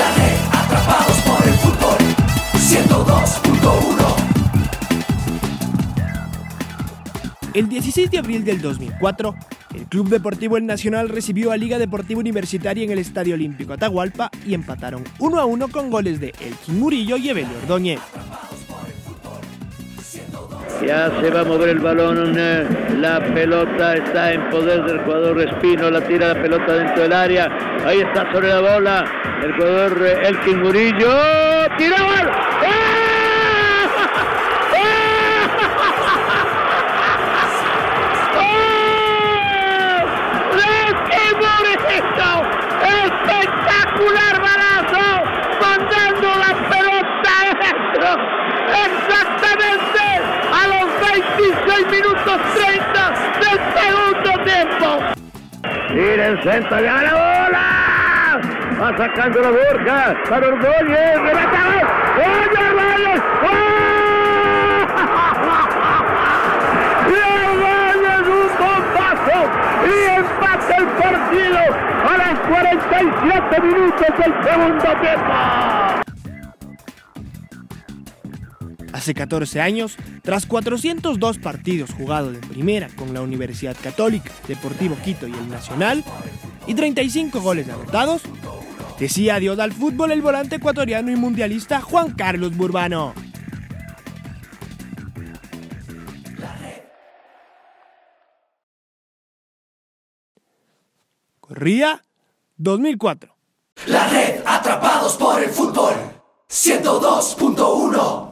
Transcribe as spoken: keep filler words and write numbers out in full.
La red, atrapados por el fútbol, ciento dos punto uno. El dieciséis de abril del dos mil cuatro, el Club Deportivo El Nacional recibió a Liga Deportiva Universitaria en el Estadio Olímpico Atahualpa y empataron uno a uno con goles de Elkin Murillo y Evelio Ordóñez. Ya se va a mover el balón, la pelota está en poder del jugador Espino, la tira la pelota dentro del área, ahí está sobre la bola, el jugador Elkin Murillo, ¡tira gol! ¡Espectacular balazo! Mandando la pelota adentro, exactamente a los veintiséis minutos treinta del segundo tiempo. Tira el centro, ya la bola. Va sacando la Borja para Ordóñez, remata gol. ¡Oye, Ordóñez! ¡Y Ordóñez un bombazo! Y empata el partido a los cuarenta y siete minutos del segundo tiempo. Hace catorce años, tras cuatrocientos dos partidos jugados en primera con la Universidad Católica, Deportivo Quito y el Nacional, y treinta y cinco goles anotados, decía adiós al fútbol el volante ecuatoriano y mundialista Juan Carlos Burbano. Corría dos mil cuatro. La red, atrapados por el fútbol, ciento dos punto uno.